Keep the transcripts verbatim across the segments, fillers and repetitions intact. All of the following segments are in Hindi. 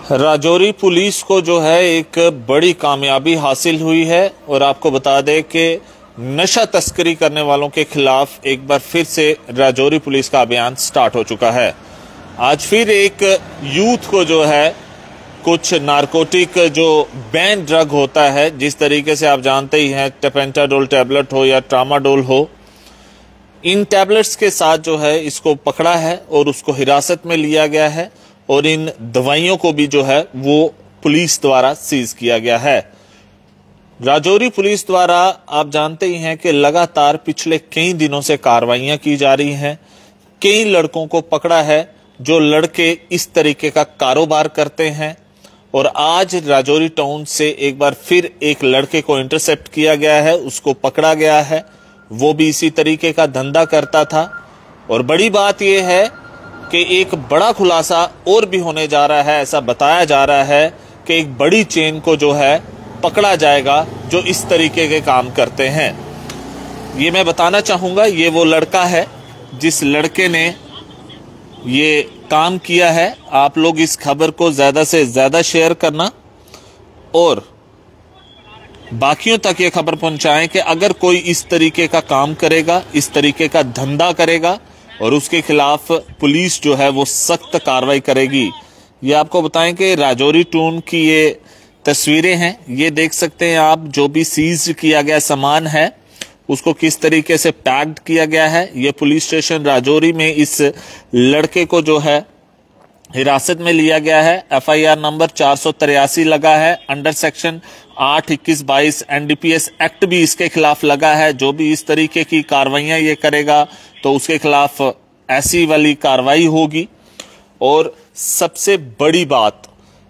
राजौरी पुलिस को जो है एक बड़ी कामयाबी हासिल हुई है और आपको बता दें कि नशा तस्करी करने वालों के खिलाफ एक बार फिर से राजौरी पुलिस का अभियान स्टार्ट हो चुका है। आज फिर एक यूथ को जो है कुछ नारकोटिक जो बैन ड्रग होता है, जिस तरीके से आप जानते ही हैं टेपेंटाडोल टैबलेट हो या ट्रामाडोल हो, इन टैबलेट्स के साथ जो है इसको पकड़ा है और उसको हिरासत में लिया गया है और इन दवाइयों को भी जो है वो पुलिस द्वारा सीज किया गया है। राजौरी पुलिस द्वारा आप जानते ही हैं कि लगातार पिछले कई दिनों से कार्रवाइयां की जा रही हैं। कई लड़कों को पकड़ा है जो लड़के इस तरीके का कारोबार करते हैं और आज राजौरी टाउन से एक बार फिर एक लड़के को इंटरसेप्ट किया गया है, उसको पकड़ा गया है। वो भी इसी तरीके का धंधा करता था और बड़ी बात यह है कि एक बड़ा खुलासा और भी होने जा रहा है। ऐसा बताया जा रहा है कि एक बड़ी चेन को जो है पकड़ा जाएगा जो इस तरीके के काम करते हैं। ये मैं बताना चाहूंगा, ये वो लड़का है जिस लड़के ने ये काम किया है। आप लोग इस खबर को ज्यादा से ज्यादा शेयर करना और बाकियों तक ये खबर पहुंचाएं कि अगर कोई इस तरीके का काम करेगा, इस तरीके का धंधा करेगा और उसके खिलाफ पुलिस जो है वो सख्त कार्रवाई करेगी। ये आपको बताएं कि राजौरी टाउन की ये तस्वीरें हैं, ये देख सकते हैं आप। जो भी सीज किया गया सामान है उसको किस तरीके से पैक्ड किया गया है। ये पुलिस स्टेशन राजौरी में इस लड़के को जो है हिरासत में लिया गया है। एफ आई आर नंबर चार सौ तिरासी लगा है, अंडर सेक्शन आठ इक्कीस बाईस N D P S act भी इसके खिलाफ लगा है। जो भी इस तरीके की कार्रवाइयां ये करेगा तो उसके खिलाफ ऐसी वाली कार्रवाई होगी। और सबसे बड़ी बात,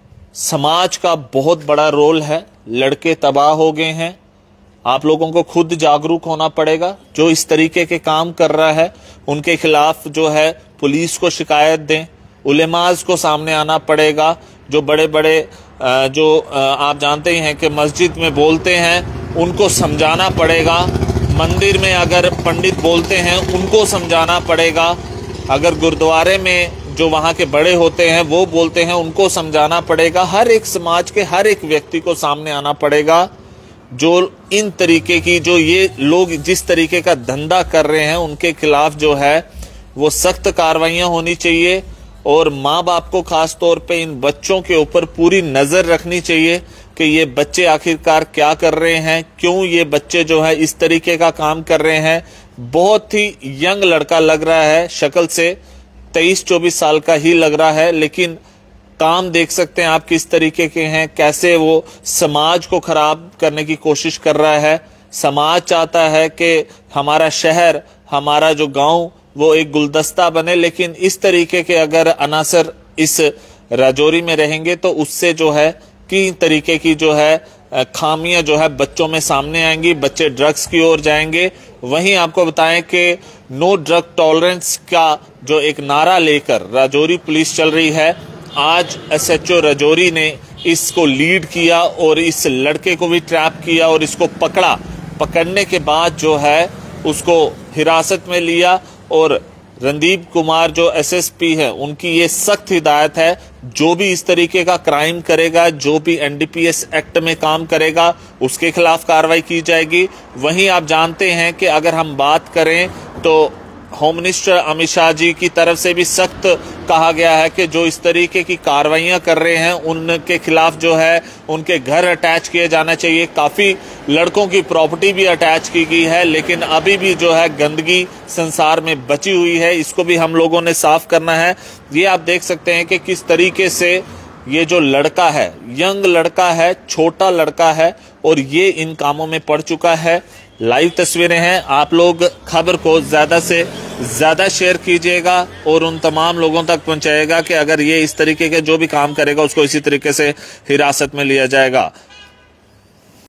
समाज का बहुत बड़ा रोल है। लड़के तबाह हो गए हैं, आप लोगों को खुद जागरूक होना पड़ेगा। जो इस तरीके के काम कर रहा है उनके खिलाफ जो है पुलिस को शिकायत दें, उलेमाज को सामने आना पड़ेगा। जो बड़े बड़े जो आप जानते ही हैं कि मस्जिद में बोलते हैं उनको समझाना पड़ेगा। मंदिर में अगर पंडित बोलते हैं उनको समझाना पड़ेगा। अगर गुरुद्वारे में जो वहाँ के बड़े होते हैं वो बोलते हैं उनको समझाना पड़ेगा। हर एक समाज के हर एक व्यक्ति को सामने आना पड़ेगा। जो इन तरीके की जो ये लोग जिस तरीके का धंधा कर रहे हैं उनके खिलाफ जो है वो सख्त कार्रवाइयां होनी चाहिए। और माँ बाप को खास तौर पे इन बच्चों के ऊपर पूरी नजर रखनी चाहिए कि ये बच्चे आखिरकार क्या कर रहे हैं, क्यों ये बच्चे जो है इस तरीके का काम कर रहे हैं। बहुत ही यंग लड़का लग रहा है, शक्ल से तेईस चौबीस साल का ही लग रहा है, लेकिन काम देख सकते हैं आप किस तरीके के हैं, कैसे वो समाज को खराब करने की कोशिश कर रहा है। समाज चाहता है कि हमारा शहर, हमारा जो गांव वो एक गुलदस्ता बने, लेकिन इस तरीके के अगर अनासर इस राजौरी में रहेंगे तो उससे जो है कि तरीके की जो है खामियां जो है बच्चों में सामने आएंगी, बच्चे ड्रग्स की ओर जाएंगे। वहीं आपको बताएं कि नो ड्रग टॉलरेंस का जो एक नारा लेकर राजौरी पुलिस चल रही है। आज एस एच ओ राजौरी ने इसको लीड किया और इस लड़के को भी ट्रैप किया और इसको पकड़ा। पकड़ने के बाद जो है उसको हिरासत में लिया और रणदीप कुमार जो एस एस पी है उनकी ये सख्त हिदायत है, जो भी इस तरीके का क्राइम करेगा, जो भी N D P S act में काम करेगा उसके खिलाफ कार्रवाई की जाएगी। वहीं आप जानते हैं कि अगर हम बात करें तो होम मिनिस्टर अमित शाह जी की तरफ से भी सख्त कहा गया है कि जो इस तरीके की कार्रवाइयां कर रहे हैं उनके खिलाफ जो है उनके घर अटैच किए जाना चाहिए। काफी लड़कों की प्रॉपर्टी भी अटैच की गई है, लेकिन अभी भी जो है गंदगी संसार में बची हुई है, इसको भी हम लोगों ने साफ करना है। ये आप देख सकते हैं कि किस तरीके से ये जो लड़का है, यंग लड़का है, छोटा लड़का है और ये इन कामों में पड़ चुका है। लाइव तस्वीरें हैं, आप लोग खबर को ज्यादा से ज्यादा शेयर कीजिएगा और उन तमाम लोगों तक पहुंचाएगा कि अगर ये इस तरीके के जो भी काम करेगा उसको इसी तरीके से हिरासत में लिया जाएगा।